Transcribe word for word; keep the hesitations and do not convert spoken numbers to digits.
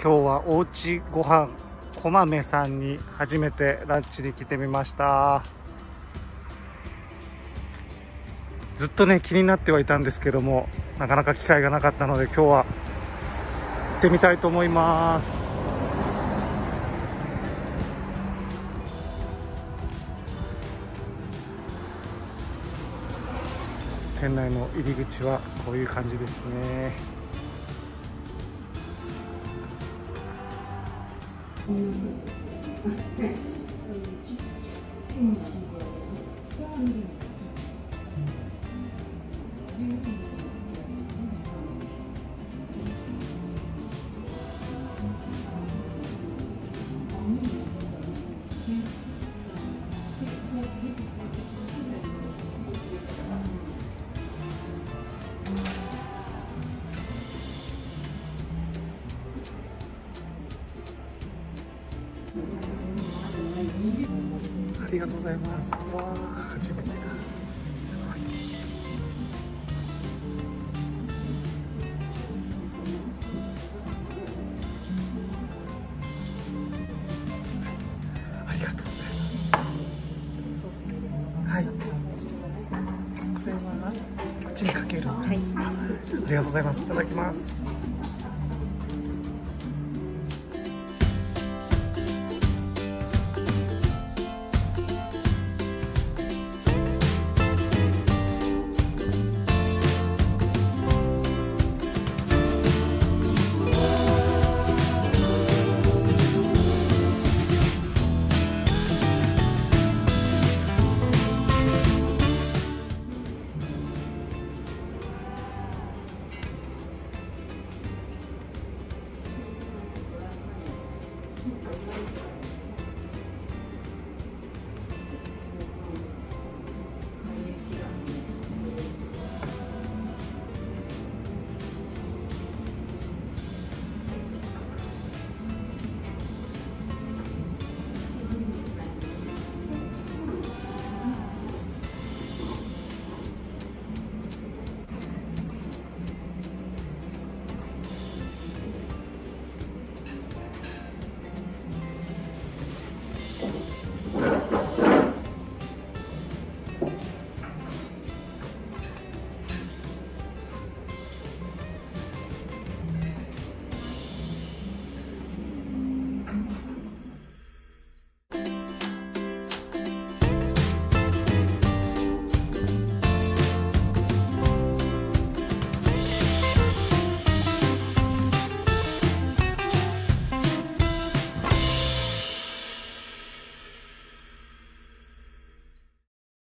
今日はおうちご飯こまめさんに初めてランチに来てみました。ずっとね気になってはいたんですけども、なかなか機会がなかったので今日は行ってみたいと思います。店内の入り口はこういう感じですね。ありがとうございます。わあ、初めてだ。すごい。ありがとうございます。はい。これはこっちにかけるんですか。はい、ありがとうございます。いただきます。